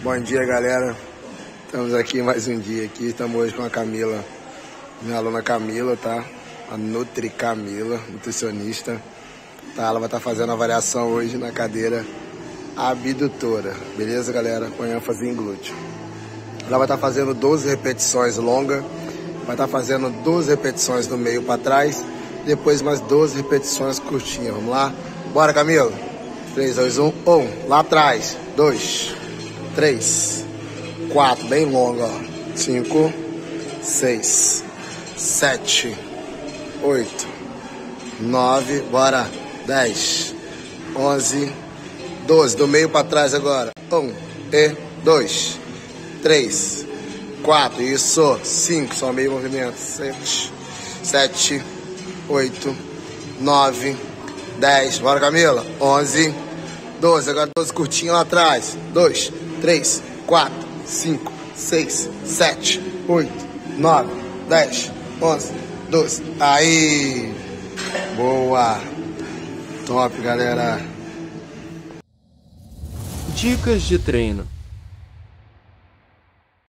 Bom dia, galera. Estamos aqui mais um dia aqui. Estamos hoje com a Camila, minha aluna Camila, tá? A Nutri Camila, nutricionista. Tá? Ela vai estar fazendo a variação hoje na cadeira abdutora. Beleza, galera? Com ênfase em glúteo. Ela vai estar fazendo 12 repetições longas. Vai estar fazendo 12 repetições do meio para trás. Depois mais 12 repetições curtinhas. Vamos lá? Bora, Camila? 3, 2, 1. 1. Lá atrás. 2, 3, 4. Bem longa, ó. 5, 6, 7, 8, 9. Bora. 10, 11, 12. Do meio para trás agora. 1 e 2, 3, 4. Isso. 5. Só meio movimento. 7, 8, 9, 10. Bora, Camila. 11, 12. Agora 12 curtinho lá atrás. 2, 3, 4, 5, 6, 7, 8, 9, 10, 11, 12. Aí. Boa. Top, galera. Dicas de treino.